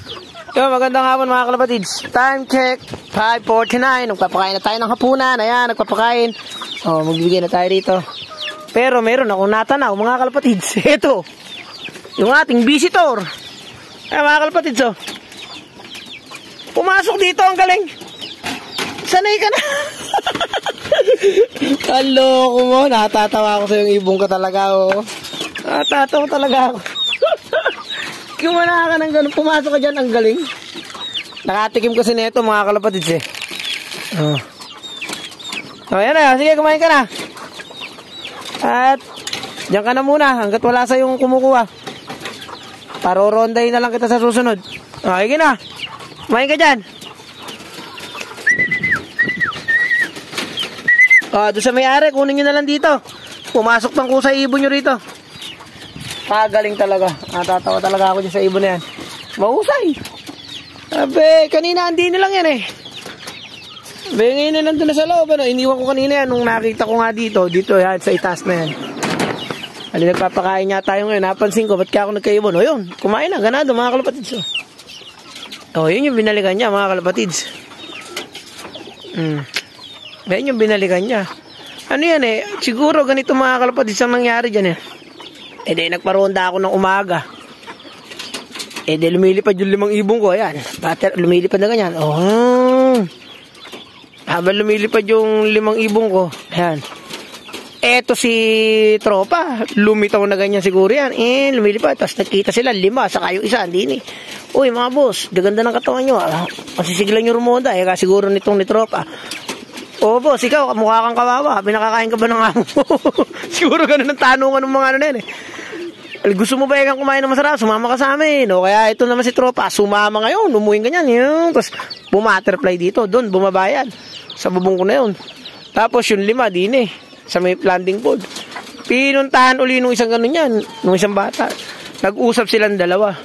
Yo, magandang hapon mga kalapatids. Time check, 5:49. Nagpapakain na tayo ng hapunan. Ayan, nagpapakain. Oh, magbibigay na tayo rito. Pero meron akong natanaw mga kalapatids. Ito, yung ating visitor. Ayan mga kalapatids, oh. Pumasok dito, ang galing. Sanay ka na. Hello ko mo, natatawa ako sa yung ibong ka talaga, oh. Natatawa talaga ako. Kumana ka ng ganun, pumasok ka dyan, ang galing. Nakatikim kasi nito mga kalapatids eh. Oh, yan na, sige kumain ka na. At diyan ka na muna hanggat wala sa yung kumukuha. Parorondahin na lang kita sa susunod. Oh, sige na, kumain ka dyan. Oh, doon sa may-ari, kunin nyo na lang dito. Pumasok pang kusa ibon nyo rito. Galing talaga. Natatawa talaga ako dyan sa ibon na yan. Mahusay. Abe, kanina hindi na lang yan eh. Abe, ngayon na nandun na sa loob. Ano? Iniwan ko kanina yan nung nakita ko nga dito. Dito yan, sa itaas na yan. Ali, nagpapakain nga tayo ngayon. Napansin ko, ba't kaya ako nagkaibon? O yun, kumain na. Ganado mga kalapatids. O, yun yung binalikan niya mga kalapatids. Yan yung binalikan niya. Ano yan eh, siguro ganito mga kalapatids ang nangyari dyan eh. Eh di nagparonda ako ng umaga. Eh di lumilipad yung 5 ibon ko. Ayan. Lumilipad na ganyan. Oh. Habang lumilipad yung 5 ibon ko. Ayan. Eto si tropa. Lumitaw na ganyan siguro yan. Eh lumilipad. Tapos nakita sila 5. Saka yung isa. Hindi ni. Uy mga boss. Gaganda ng katawan nyo. Masisigilan nyo rumonda. Eh kasiguro nitong ni tropa. Oo boss, ikaw, mukha kang kawawa. Pinakakain ka ba ng amo mo? Siguro ganun ang tanungan ng mga ano na yan eh. Gusto mo ba kang kumain ng masarap? Sumama ka sa amin. O kaya ito naman si tropa, sumama ngayon. Umuwing ganyan. Yun. Tapos bumaterfly dito. Doon, bumabayad. Sa bubong ko na yun. Tapos yung 5, din eh. Sa may landing pod. Pinuntahan uli nung isang ganun yan. Nung isang bata. Nag-usap silang 2.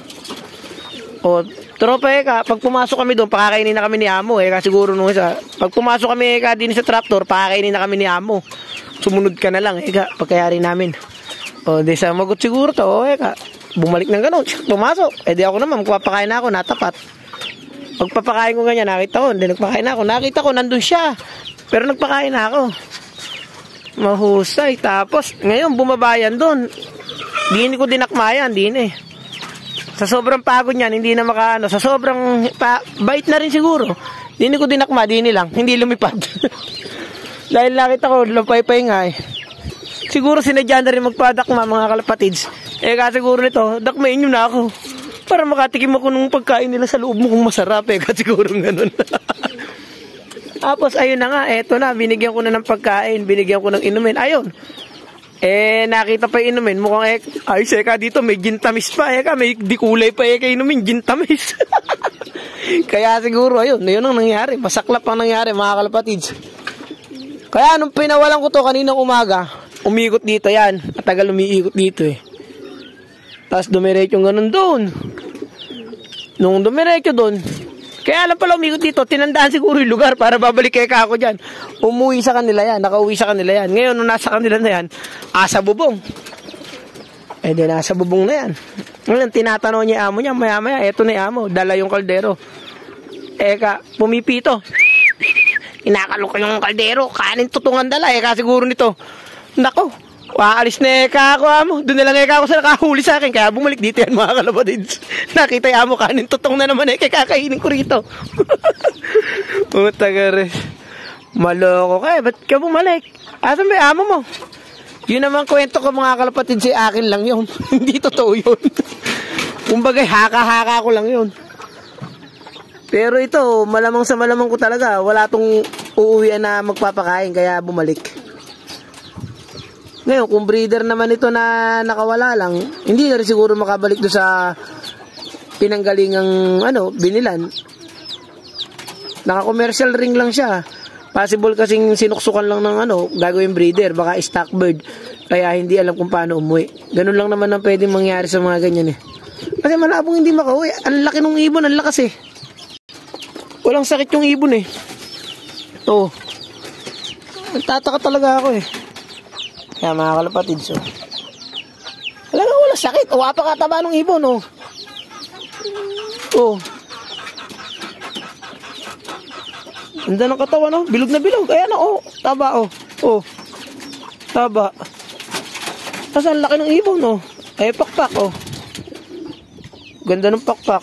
O, tropa eka, pag pumasok kami doon, pakakainin na kami ni amo eka, siguro nung isa. Pag pumasok kami eka din sa tractor, pakakainin na kami ni amo. Sumunod ka na lang eka, pagkayari namin. O, di sa magot siguro to, o eka, bumalik ng ganun, pumasok. Eh di ako naman, magpapakain na ako, natapat. Pagpapakain ko ganyan, nakita ko, hindi nagpakain na ako. Nakita ko, nandun siya. Pero nagpakain na ako. Mahusay. Tapos, ngayon, bumabayan doon. Di ko dinakmayan, din eh. Sa sobrang pagod niyan, hindi na makaano. Sa sobrang bait na rin siguro. Hindi ko dinakma, dini lang. Hindi lumipad. Dahil nakita ko, lumpay-pay nga eh. Siguro sinadya na rin magpadakma mga kalapatids. Eh kasi siguro nito, dakmain nyo na ako. Para makatikim ako nung pagkain nila sa loob mo kung masarap eh. Kasi siguro ganun. Tapos ayun na nga, eto na. Binigyan ko na ng pagkain. Binigyan ko ng inumin. Ayun. Eh, nakita pa yung inumin, mukhang ay, seka dito, may gintamis pa, may dikulay pa inumin, gintamis. Kaya siguro, ayun ang nangyari, masaklap ang nangyari, mga kalapatids. Kaya, nung pinawalan ko to kaninang umaga, umikot dito yan, matagal umiikot dito eh. Tapos dumiretso ganun doon. Nung dumiretso doon, kaya alam pala umikot dito, tinandaan siguro yung lugar para babalik kay ako dyan. Umuwi sa kanila yan, nakauwi sa kanila yan. Ngayon, nung nasa kanila na yan, asa bubong. Eh di nasa bubong na yan. Ngayon, tinatanong niya amo niya, maya-maya, eto na yung amo, dala yung kaldero. Eka, pumipito. Inakalok ko yung kaldero, kanin tutungan dala, eka siguro nito. Nako, waalis na eka ako amo. Doon na lang eka ako sa nakahuli sa akin, kaya bumalik dito yan mga kalapatids. Nakita yung amo, kanin tutong na naman kakainin ko rito. Puta ka rin. Maloko ka eh, ba't ka bumalik? Asan ba yung amo mo? Yun naman kwento ko mga kalapatids, si akin lang yun. Hindi totoo yun. Kumbaga haka-haka ko lang yun. Pero ito, malamang sa malamang ko talaga, wala tong uuwian na magpapakain, kaya bumalik. Ngayon, kung breeder naman ito na nakawala lang, hindi na rin siguro makabalik do sa pinanggalingang binilan. Naka-commercial ring lang siya. Possible kasing sinuksukan lang ng gagawin breeder, baka stock bird. Kaya hindi alam kung paano umuwi. Ganun lang naman ang pwedeng mangyari sa mga ganyan eh. Kasi malabong hindi makauwi. Ang laki ng ibon, ang lakas eh. Walang sakit yung ibon eh. Oo. Nagtataka talaga ako eh. Kaya mga kalapatids, wala sakit. O, apakataba ng ibon, Oh. Ganda ng katawan, oh. Bilog na bilog. Ayan, oh. Taba, oh. Oh. Taba. Tapos ang laki ng ibon, oh. Ay, pakpak, oh. Ganda ng pakpak.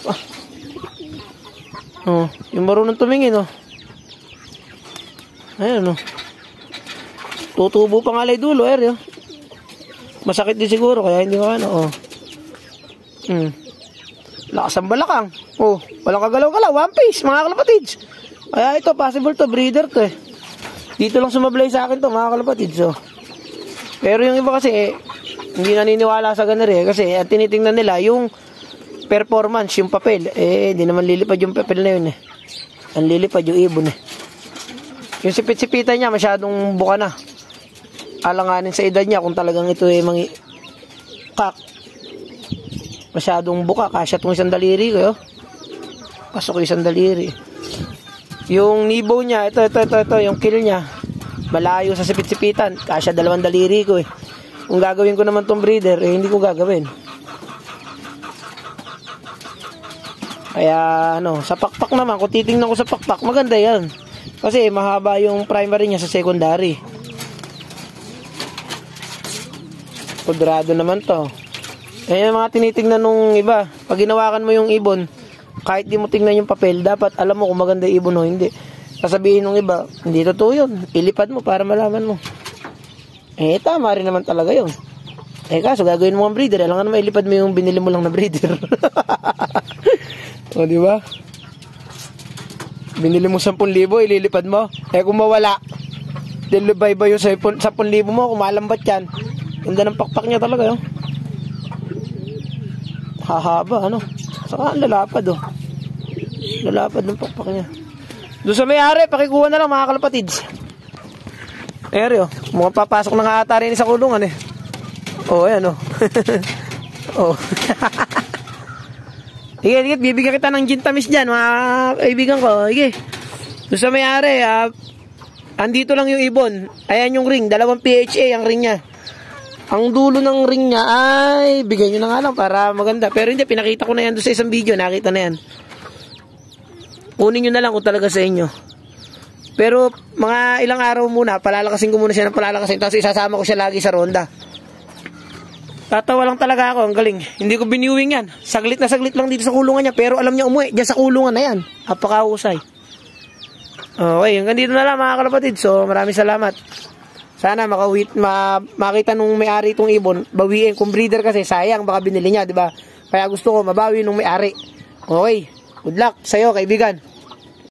Oh. Yung marunong tumingin, oh. Ayan, oh. Tutubo pa nga lay dulo, oh. Masakit din siguro, kaya hindi ko ano, oh. Lakas ang balakang. Oh, walang kagalaw-galaw. One piece, mga kalapatids. Kaya ito, possible to, breeder to, eh. Dito lang sumablay sa akin to, mga kalapatids, oh. Pero yung iba kasi, hindi naniniwala sa ganun, eh. Kasi, ang tinitingnan nila, yung performance, yung papel. Hindi naman lilipad yung papel na yun, eh. Ang lilipad yung ibon, eh. Yung sipit-sipitan niya, masyadong buka na. Alanganin sa edad niya kung talagang ito ay kak. Masyadong buka, kasya itong isang daliri ko, pasok yung isang daliri. Yung nibo niya, ito, yung kill niya, malayo sa sipit-sipitan, kasya 2 daliri ko, eh. Kung gagawin ko naman tong breeder, hindi ko gagawin. Kaya, sa pakpak naman, kung titingnan ko sa pakpak, maganda yan. Kasi mahaba yung primary niya sa secondary. Kudrado naman to. Yung mga tinitingnan nung iba. Pag ginawakan mo yung ibon, kahit di mo tingnan yung papel, dapat alam mo kung maganda yung ibon o hindi. Sasabihin nung iba, hindi totoo yun. Ilipad mo para malaman mo. Tama rin naman talaga yun. Kaso gagawin mo ang breeder. Alam nga naman, ilipad mo yung binili mo lang na breeder. O, di ba? Binili mo 10,000, ililipad mo. Kung mawala, dilubay ba yung 10,000 mo, kung malambat yan. Ganda ng pakpak niya talaga, yun. Hahaba, Saka lalapad, oh. Lalapad ng pakpak niya. Doon sa may-ari, pakikuha na lang, mga kalapatids. Eri, oh. Mukhang papasok na nga ata rin sa kulungan, eh. Oh, ayan, oh. Oh. Sige, bibigyan kita ng gin tamis dyan, mga kaibigan ko. Sige. Doon sa may-ari, andito lang yung ibon. Ayan yung ring, 2 PHA ang ring niya. Ang dulo ng ring niya ay bigay nyo na nga lang para maganda. Pero hindi, pinakita ko na yan doon sa isang video. Nakita na yan. Kunin nyo na lang kung talaga sa inyo. Pero mga ilang araw muna, palalakasin ko muna siya ng palalakasin. Tapos isasama ko siya lagi sa ronda. Tatawa lang talaga ako. Ang galing. Hindi ko biniwing yan. Saglit na saglit lang dito sa kulungan niya. Pero alam niya umuwi. Diyan sa kulungan na yan. Apakahusay. Okay, hanggang dito na lang mga kalapatid. So maraming salamat. Sana makita nung may-ari itong ibon, bawiin. Kung breeder kasi, sayang, baka binili niya, di ba? Kaya gusto ko mabawi nung may-ari. Okay, good luck sa'yo, kaibigan.